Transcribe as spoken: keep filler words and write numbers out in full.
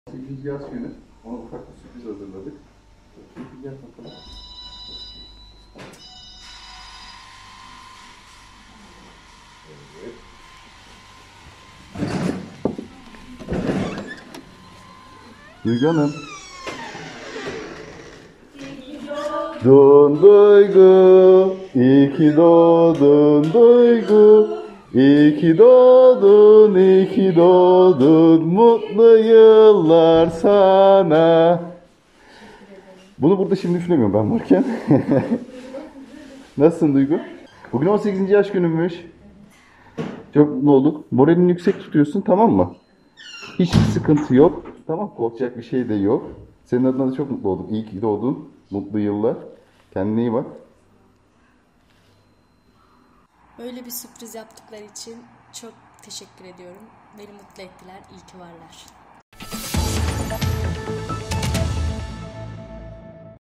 sekizinci yaz günü ona ufak bir sürpriz hazırladık. Bir gel bakalım. Evet. Duygu Hanım. Doğdun Duygu, iyi ki doğdun Duygu, iyi ki doğdun, iyi ki doğdun, mutlu yıllar sana. Bunu burada şimdi üflemiyorum ben varken. Nasılsın Duygu? Bugün on sekizinci yaş günümmüş. Çok mutlu olduk. Moralini yüksek tutuyorsun, tamam mı? Hiçbir sıkıntı yok. Tamam, korkacak bir şey de yok. Senin adına da çok mutlu olduk. İyi ki doğdun. Mutlu yıllar. Kendine iyi bak. Böyle bir sürpriz yaptıkları için çok teşekkür ediyorum. Beni mutlu ettiler. İyi ki varlar.